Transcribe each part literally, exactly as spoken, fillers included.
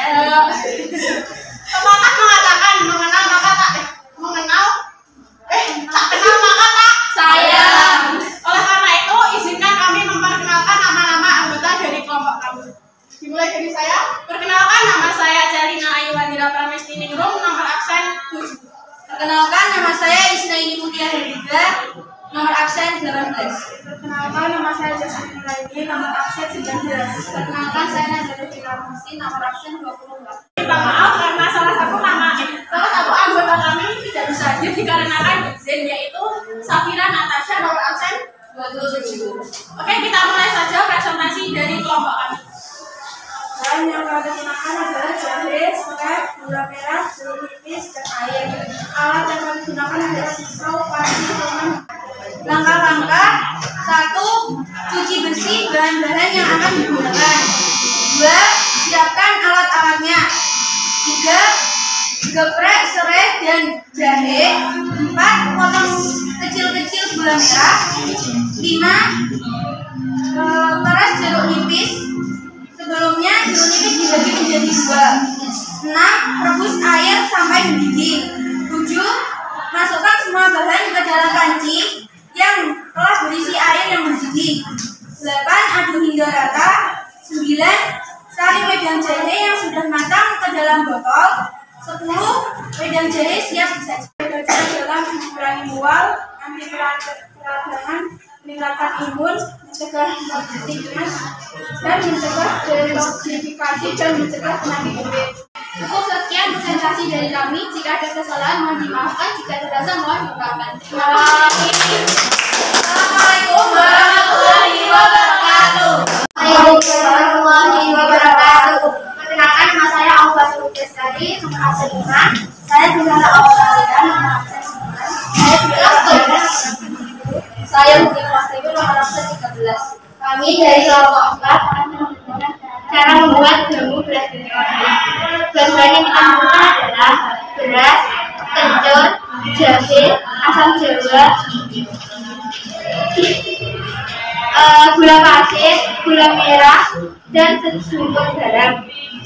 Sepakat mengatakan mengenal maka tak eh, mengenal eh tak kenal maka tak sayang. Oleh karena itu izinkan kami memperkenalkan nama-nama anggota dari kelompok kami. Dimulai dari saya. Perkenalkan, nama saya Celina Ayuwandira Pramestiningrum, nomor absen tujuh. Perkenalkan, nama saya Isnaini Mutia Hedida, nomor absen delapan belas. Perkenalkan, nama saya Jasmine Nuraini, nomor absen sembilan belas. Perkenalkan, saya Najwa Dinarmusi, nomor absen dua puluh empat. Minta maaf karena salah satu nama eh, salah satu anggota kami tidak bisa hadir dikarenakan izin, yaitu Safira Natasha, nomor absen dua puluh tujuh. Oke, kita mulai saja presentasi dari kelompok kami. Bahan yang kami gunakan adalah jahe, serai, gula merah, jeruk nipis, dan air. Alat yang kami gunakan adalah pisau, panci, teman. Langkah-langkah: satu. Cuci bersih bahan-bahan yang akan digunakan. Dua. Siapkan alat-alatnya. Tiga. Geprek serai dan jahe. Empat. Potong kecil-kecil gula merah. Lima. Peras jeruk nipis. Sebelumnya jeruk nipis dibagi menjadi dua. Enam. Rebus air sampai mendidih. Tujuh. Masukkan semua bahan ke dalam panci yang telah berisi air yang mendidih. Delapan. Aduk hingga rata. Sembilan. Sari wedang jahe yang sudah matang ke dalam botol. Sepuluh. Wedang jahe siap disaji. Belajar dalam mengurangi mual, anti peradangan, meningkatkan imun, mencegah infeksi panas, dan mencegah detoksifikasi dan mencegah penyakit kulit. Cukup sekian presentasi dari kami. Jika ada kesalahan mohon dimaafkan, jika dirasa mohon dimaafkan. Terima kasih. Assalamualaikum warahmatullahi wabarakatuh. Waalaikumsalam warahmatullahi wabarakatuh. Perkenalkan, nama saya Alfa Sulukestari, nomor absen lima. Saya Bintara Australia, nomor absen sembilan. Saya Bintara Saya Budi Praseyo, nomor absen tiga belas. Kami dari kelompok empat akan menunjukkan cara membuat jamu beras kencur. Bahan yang kita gunakan adalah beras, kencur, jahe, asam jawa, uh, gula pasir, gula merah, dan sejumput garam.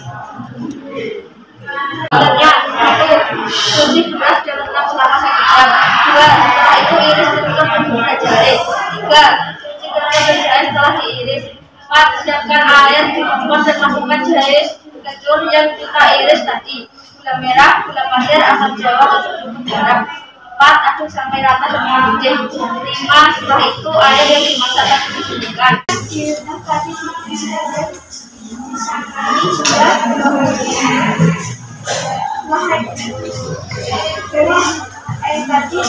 Contohnya, satu, cuci beras dan rendam selama satu jam. Dua, setelah itu iris kencur dan gula jahe. Tiga, cuci kencur dan jahe setelah diiris. Empat, siapkan air di kompor dan masukkan jahe kencur yang kita iris tadi, gula merah, gula pasir, asam jawa, dan sejumput garam. Empat, aduk sampai rata dan mendidih. Lima, setelah itu air yang dimasak tadi dididihkan. Tadi kami sudah air tadi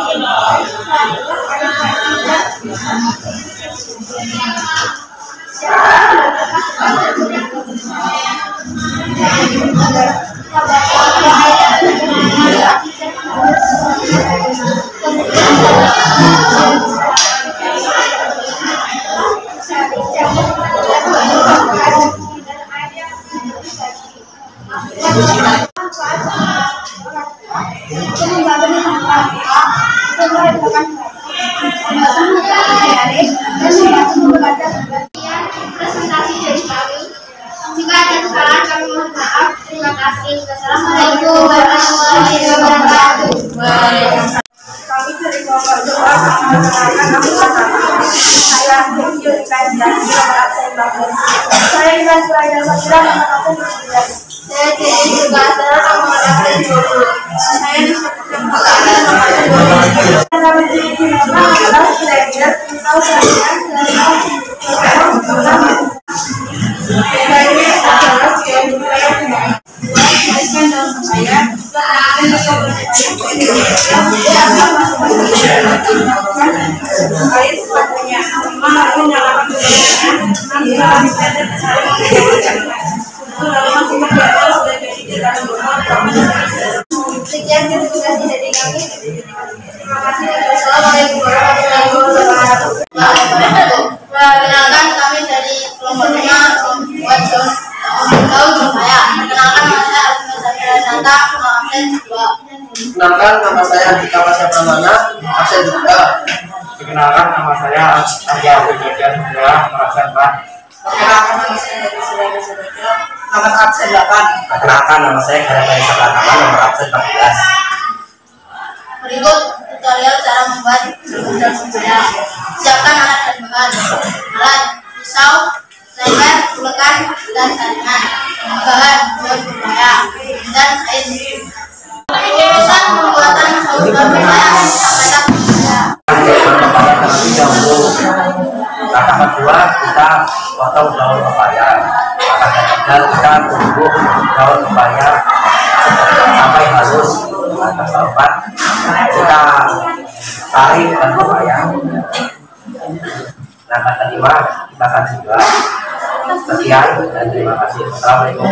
presentasi dari kami. Jika ada kesalahan kami mohon maaf. Terima kasih. Wassalamualaikum warahmatullahi wabarakatuh. Kami dari kelompok dua akan mengenalkan nama saya Dewi Kajian, nomor absen empat belas. Saya Iman Suraida Safira, nomor absen tujuh belas. Saya Dewi Sukastra, nomor absen dua puluh. Saya disebutkan nomor absen dua puluh. Kami di nama adalah belajar pisau sajian dan pisau. Bedanya adalah dia budaya budaya. Jelaskan dalam saya. Air sepatutnya lalu nyalakan menyalakan sudah jadi dalam Sekian presentasi dari kami. Terima kasih. Assalamualaikum warahmatullahi wabarakatuh. Perkenalkan, kami dari kelompok lima buat John tahu saya. Perkenalkan, nama saya Alfira Santa, absen dua. Perkenalkan, nama saya Dika Pasya Pramana, absen dua. Perkenalkan, nama saya Arya Wijaya Nugraha, absen empat. Perkenalkan nama saya dari Surabaya Surabaya. Nomor absen delapan. Perkenalkan nama saya Karen Tarisa Pratama, nomor absen empat belas. Berikut tutorial cara membuat serbuk dan semuanya. Siapkan alat dan bahan. Alat: pisau, lemper, ulekan, dan saringan. Bahan: daun pepaya dan air. Proses pembuatan daun pepaya sampai tak pepaya. Daun pepaya terlebih dahulu. Langkah kedua, kita potong daun pepaya. Langkah ketiga, kita tumbuk daun pepaya sampai halus. Langkah keempat, kita tarik daun pepaya. Langkah kelima, kita akan juga. Sekian dan terima kasih. Assalamualaikum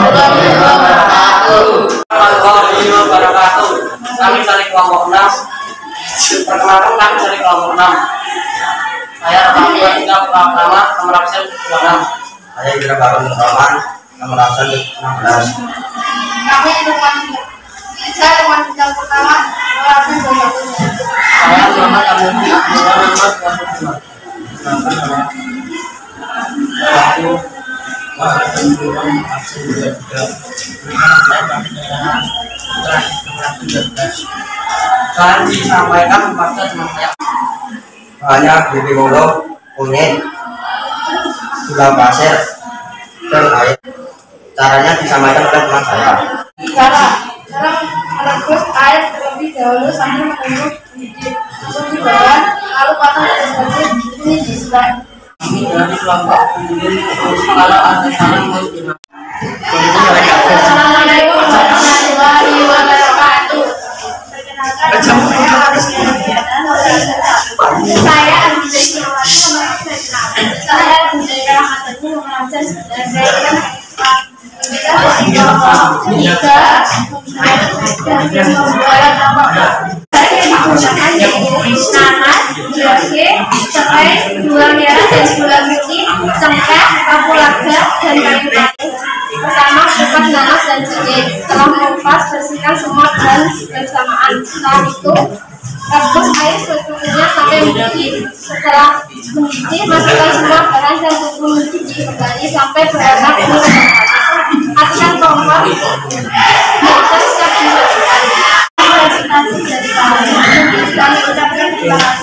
warahmatullahi wabarakatuh. Kami dari kelompok enam. Perkenalkan, kami dari kelompok enam. Saya Raffi Tiga Pratama, nomor absen dua puluh enam. Saya Indra Barun Rahman, nomor absen enam belas. Kami teman saya teman bidang pertama nomor absen dua puluh satu. Saya Muhammad Abdul nomor dua puluh dua. Aku absen dua absen dua tiga. Saya kami dan disampaikan kepada teman saya. Hanya bibi molo, kunyit, gula pasir, dan air. Caranya disampaikan oleh teman saya. Cara cara merebus air terlebih dahulu sampai menunggu mendidih. Lalu di bawah, lalu potong dan bersih. Ini di sebelah. Kami dari kelompok sendiri kalau ada salah mau dimakan. Assalamualaikum warahmatullahi wabarakatuh. Perkenalkan, saya Saya Arjuna Ismawati, nomor absen enam. Saya Arjuna Rahmatullah, nomor absen sembilan. Saya kita tiga tiga dan membuat nama. Saya menggunakan nanas, jahe, serai, gula merah dan gula putih, cengkeh, kapulaga, dan kayu putih. Pertama, kupas nanas dan jahe. Setelah mengupas, bersihkan semua bahan bersamaan. Setelah itu, rebus air secukupnya sampai mendidih. Setelah mendidih, masukkan semua bahan dan tunggu mendidih kembali sampai beranak puluh menit. Matikan kompor. Kita siap dilakukan. Presentasi dari kami. Kami ucapkan terima kasih.